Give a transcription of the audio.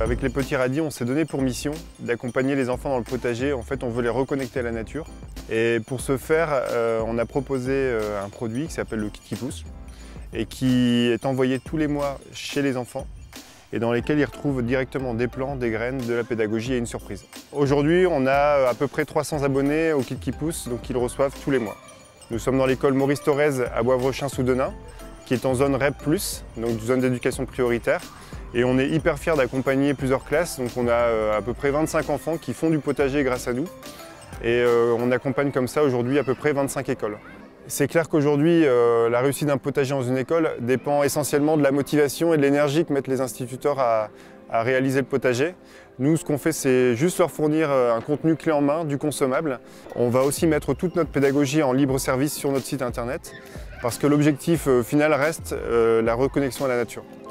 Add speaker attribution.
Speaker 1: Avec les petits radis, on s'est donné pour mission d'accompagner les enfants dans le potager. En fait, on veut les reconnecter à la nature. Et pour ce faire, on a proposé un produit qui s'appelle le kit qui pousse et qui est envoyé tous les mois chez les enfants et dans lesquels ils retrouvent directement des plants, des graines, de la pédagogie et une surprise. Aujourd'hui, on a à peu près 300 abonnés au kit qui pousse, donc ils le reçoivent tous les mois. Nous sommes dans l'école Maurice Thorez à Boivrechin-sous-Denain, qui est en zone REP+, donc zone d'éducation prioritaire. Et on est hyper fiers d'accompagner plusieurs classes, donc on a à peu près 25 enfants qui font du potager grâce à nous. Et on accompagne comme ça aujourd'hui à peu près 25 écoles. C'est clair qu'aujourd'hui, la réussite d'un potager dans une école dépend essentiellement de la motivation et de l'énergie que mettent les instituteurs à réaliser le potager. Nous, ce qu'on fait, c'est juste leur fournir un contenu clé en main, du consommable. On va aussi mettre toute notre pédagogie en libre service sur notre site internet, parce que l'objectif final reste la reconnexion à la nature.